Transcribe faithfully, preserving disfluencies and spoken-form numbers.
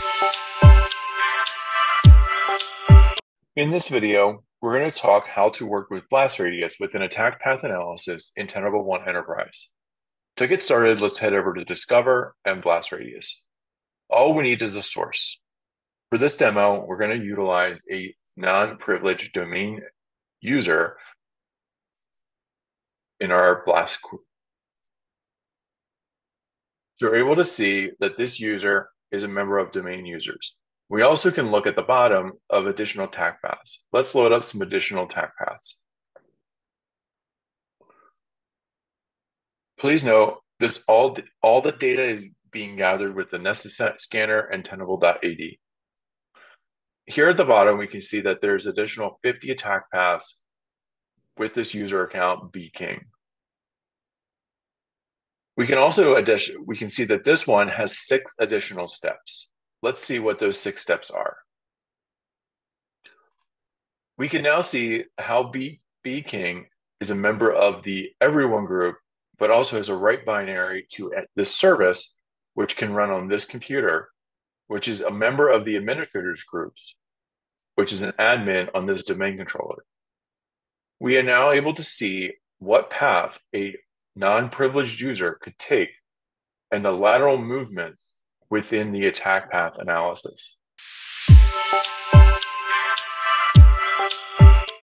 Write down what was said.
In this video, we're going to talk how to work with blast radius within attack path analysis in Tenable One Enterprise. To get started, let's head over to Discover and Blast Radius. All we need is a source. For this demo, we're going to utilize a non-privileged domain user in our blast. So we're able to see that this user is a member of domain users. We also can look at the bottom of additional attack paths. Let's load up some additional attack paths. Please note, this all, all the data is being gathered with the Nessus scanner and Tenable.ad. Here at the bottom, we can see that there's additional fifty attack paths with this user account bking. We can also addition, we can see that this one has six additional steps. Let's see what those six steps are. We can now see how B, bking is a member of the everyone group, but also has a write binary to this service, which can run on this computer, which is a member of the administrators groups, which is an admin on this domain controller. We are now able to see what path a non-privileged user could take and the lateral movements within the attack path analysis.